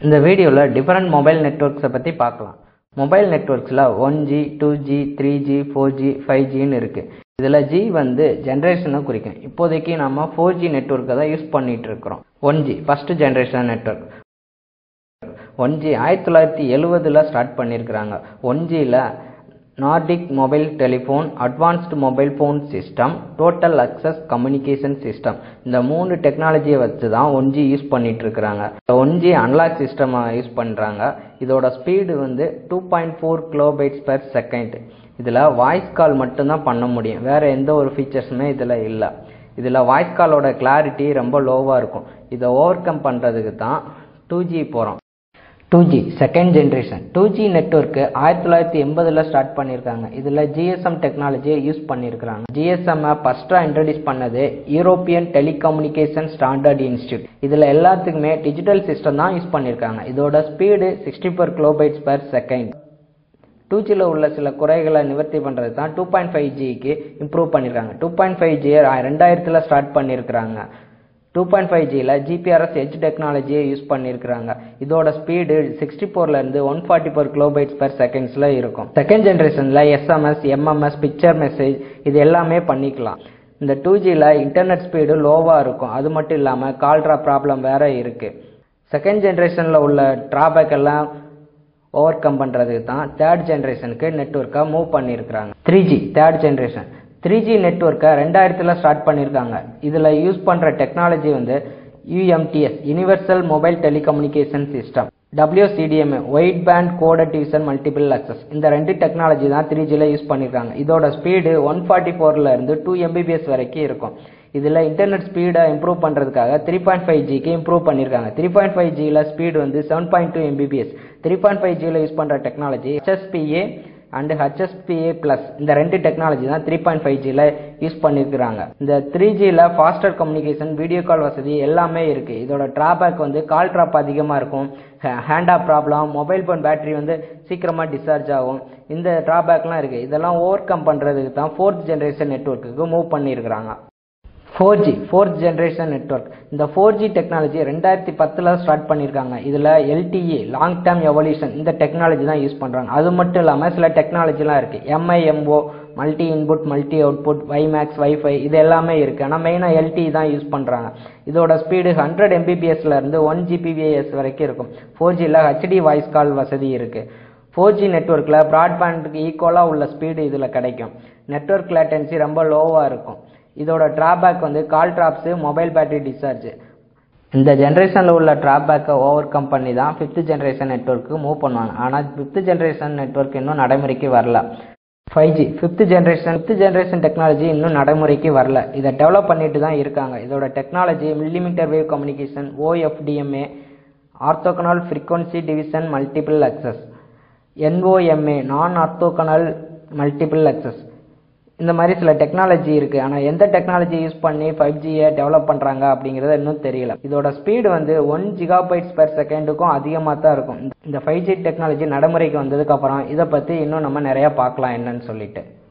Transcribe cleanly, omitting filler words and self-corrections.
இந்த வீடியோல different mobile நெட்வொர்க்ஸை பத்தி பார்க்கலாம். Mobile நெட்வொர்க்ஸ்ல 1G, 2G, 3G, 4G, 5G ன்னு இருக்கு. இதுல G வந்து ஜெனரேஷனை குறிக்கும். இப்போதைக்கு நாம 4G நெட்வொர்க்கை தான் யூஸ் பண்ணிட்டு இருக்கிறோம். 1G first generation network. 1G 1970ல ஸ்டார்ட் பண்ணியிருக்கிறாங்க. 1Gல Nordic mobile telephone, advanced mobile phone system, total access communication system, இந்த 3 டெக்னாலஜியை வச்சு தான் 1G யூஸ் பண்ணிட்டு இருக்கிறாங்க. 1G அனலாக் சிஸ்டம் யூஸ் பண்றாங்க. இதோட ஸ்பீடு வந்து 2.4 கிலோபைட்ஸ் பெர் செகண்ட். இதுல வாய்ஸ் கால் மட்டும்தான் பண்ண முடியும், வேற எந்த ஒரு ஃபீச்சர்ஸுமே இதுல இல்லை. இதுல வாய்ஸ் காலோட கிளாரிட்டி ரொம்ப லோவா இருக்கும். இதை ஓவர் கம் பண்றதுக்கு தான் 2G போறோம். 2G second generation. 2G network 1980ல ஸ்டார்ட் பண்ணியிருக்காங்க. இதில் GSM டெக்னாலஜியை யூஸ் பண்ணியிருக்கிறாங்க. GSM ஃபர்ஸ்ட்டாக இன்ட்ரடியூஸ் பண்ணது யூரோப்பியன் டெலிகம்யூனிகேஷன் ஸ்டாண்டர்ட் இன்ஸ்டியூட். இதில் எல்லாத்துக்குமே டிஜிட்டல் சிஸ்டம் தான் யூஸ் பண்ணியிருக்காங்க. இதோட ஸ்பீடு 64 கிலோபைட்ஸ் பெர் செகண்ட். 2Gல உள்ள சில குறைகளை நிவர்த்தி பண்ணுறது தான் 2.5Gக்கு இம்ப்ரூவ் பண்ணியிருக்காங்க. 2.5G 2000ல் ஸ்டார்ட் பண்ணியிருக்கிறாங்க. 2.5Gல GPRS எட்ஜ் டெக்னாலஜியை யூஸ் பண்ணியிருக்கிறாங்க. இதோட ஸ்பீடு 64லேருந்து 144 கிலோபைட்ஸ் பெர் செகண்ட்ஸில் இருக்கும். செகண்ட் ஜென்ரேஷனில் SMS, MMS, பிக்சர் மெசேஜ் இது எல்லாமே பண்ணிக்கலாம். இந்த 2Gல இன்டர்நெட் ஸ்பீடு லோவாக இருக்கும். அது மட்டும் இல்லாமல் கால் ட்ராப் ப்ராப்ளம் வேற இருக்குது. செகண்ட் ஜென்ரேஷனில் உள்ள ட்ராபேக் எல்லாம் ஓவர் கம் பண்ணுறதுக்கு தான் தேர்ட் ஜென்ரேஷனுக்கு நெட்வொர்க்கை மூவ் பண்ணியிருக்கிறாங்க. 3G third generation. 3G நெட்வொர்க்கை 2000ல் ஸ்டார்ட் பண்ணியிருக்காங்க. இதில் யூஸ் பண்ணுற டெக்னாலஜி வந்து UMTS universal mobile telecommunication system, WCDMA wide band coded division multiple access. இந்த 2 டெக்னாலஜி தான் 3Gல யூஸ் பண்ணியிருக்காங்க. இதோட ஸ்பீடு 144லேருந்து 2 Mbps வரைக்கும் இருக்கும். இதில் இன்டர்நெட் ஸ்பீடை இம்ப்ரூவ் பண்ணுறதுக்காக 3.5Gக்கு இம்ப்ரூவ் பண்ணியிருக்காங்க. 3.5Gல ஸ்பீடு வந்து 7.2 Mbps. 3.5Gல யூஸ் பண்ணுற டெக்னாலஜி HSPA அண்ட் HSPA+. இந்த 2 டெக்னாலஜி தான் 3.5Gல யூஸ் பண்ணியிருக்கிறாங்க. இந்த 3Gல ஃபாஸ்டர் கம்யூனிகேஷன், வீடியோ கால் வசதி எல்லாமே இருக்கு. இதோட டிராபேக் வந்து கால் ட்ராப் அதிகமாக இருக்கும், hand off problem, mobile phone battery வந்து சீக்கிரமாக டிஸ்சார்ஜ் ஆகும். இந்த டிராபேக்லாம் இருக்கு. இதெல்லாம் ஓவர் கம் பண்ணுறதுக்கு தான் 4th ஜென்ரேஷன் நெட்வொர்க்குக்கு மூவ் பண்ணியிருக்கிறாங்க. 4G fourth generation network. இந்த 4G டெக்னாலஜி 2010ல் ஸ்டார்ட் பண்ணியிருக்காங்க. இதில் LTE லாங் டேர்ம் எவல்யூஷன் இந்த டெக்னாலஜி தான் யூஸ் பண்ணுறாங்க. அது மட்டும் இல்லாமல் சில டெக்னாலஜிலாம் இருக்குது. MIMO multi input multi output, WiMAX, wifi இது எல்லாமே இருக்குது. ஆனால் மெயினாக LTE தான் யூஸ் பண்ணுறாங்க. இதோட ஸ்பீடு 100 Mbpsலேருந்து 1 Gbps வரைக்கும் இருக்கும். 4Gல HD வாய்ஸ் கால் வசதி இருக்குது. 4G நெட்வொர்க்கில் ப்ராட்பேண்டுக்கு ஈக்குவலாக உள்ள ஸ்பீடு இதில் கிடைக்கும். நெட்வொர்க் லேட்டன்சி ரொம்ப லோவாக இருக்கும். இதோட டிராபேக் வந்து call drops, mobile battery discharge. இந்த ஜென்ரேஷனில் உள்ள டிராபேக்கை ஓவர் கம் பண்ணி தான் 5th ஜென்ரேஷன் நெட்வொர்க்கு மூவ் பண்ணுவாங்க. ஆனால் 5th ஜென்ரேஷன் நெட்வொர்க் இன்னும் நடைமுறைக்கு வரல. 5G 5th ஜென்ரேஷன் டெக்னாலஜி இன்னும் நடைமுறைக்கு வரல. இதை டெவலப் பண்ணிட்டு தான் இருக்காங்க. இதோட technology millimetre wave communication, OFDMA orthogonal frequency division multiple access, NOMA non orthogonal multiple access. இந்த மாதிரி சில டெக்னாலஜி இருக்கு. ஆனால் எந்த டெக்னாலஜி யூஸ் பண்ணி 5Gயை டெவலப் பண்ணுறாங்க அப்படிங்கிறது இன்னும் தெரியல. இதோட ஸ்பீடு வந்து 1 GB பெர் செகண்டுக்கும் அதிகமாக தான் இருக்கும். இந்த 5G டெக்னாலஜி நடைமுறைக்கு வந்ததுக்கு அப்புறம் இதை பற்றி இன்னும் நம்ம நிறையா பார்க்கலாம் என்னன்னு சொல்லிட்டு.